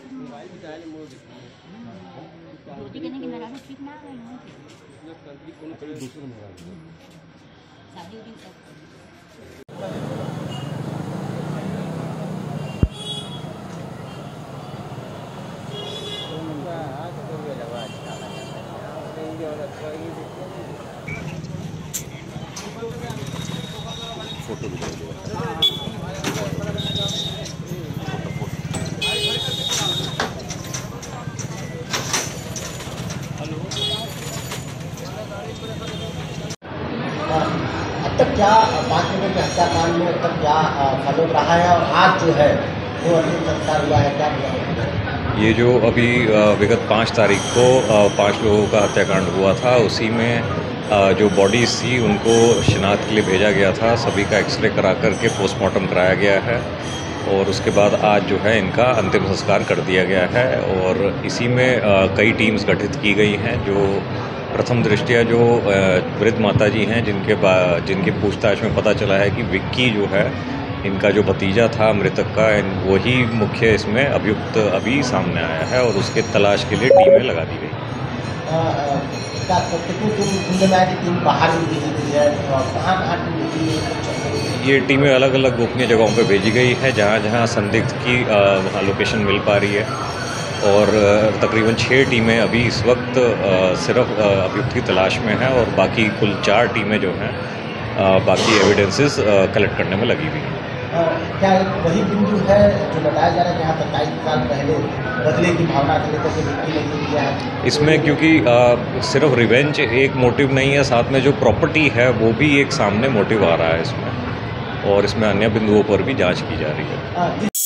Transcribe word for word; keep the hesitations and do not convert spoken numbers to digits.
रोटी कहने की मेरा ठीक ना है शादी उदी सब फोटो भी अब तक क्या पाँच मिनट के हत्याकांड में अब तक क्या फॉलो रहा है और आज जो है वो अंतिम संस्कार हुआ है, क्या हुआ? ये जो अभी विगत पाँच तारीख को पांच लोगों का हत्याकांड हुआ था, उसी में जो बॉडीज़ थी उनको शिनाख्त के लिए भेजा गया था। सभी का एक्सरे करा करके पोस्टमार्टम कराया गया है और उसके बाद आज जो है इनका अंतिम संस्कार कर दिया गया है। और इसी में कई टीम्स गठित की गई हैं। जो प्रथम दृष्टया जो वृद्ध माता जी हैं, जिनके जिनके पूछताछ में पता चला है कि विक्की जो है इनका जो भतीजा था मृतक का, वही मुख्य इसमें अभियुक्त अभी सामने आया है और उसके तलाश के लिए टीमें लगा दी गई। ये टीमें अलग अलग गोपनीय जगहों पर भेजी गई है, जहाँ जहाँ संदिग्ध की वहाँ लोकेशन मिल पा रही है। और तकरीबन छः टीमें अभी इस वक्त सिर्फ अभियुक्त की तलाश में हैं और बाकी कुल चार टीमें जो हैं बाकी एविडेंसेस कलेक्ट करने में लगी हुई हैं। क्या वही बिंदु है जो बताया जा रहा है, जहाँ सत्ताईस साल पहले बदले की भावना से लेकर के विक्की ने किया है? इसमें क्योंकि आ, सिर्फ रिवेंज एक मोटिव नहीं है, साथ में जो प्रॉपर्टी है वो भी एक सामने मोटिव आ रहा है इसमें, और इसमें अन्य बिंदुओं पर भी जांच की जा रही है।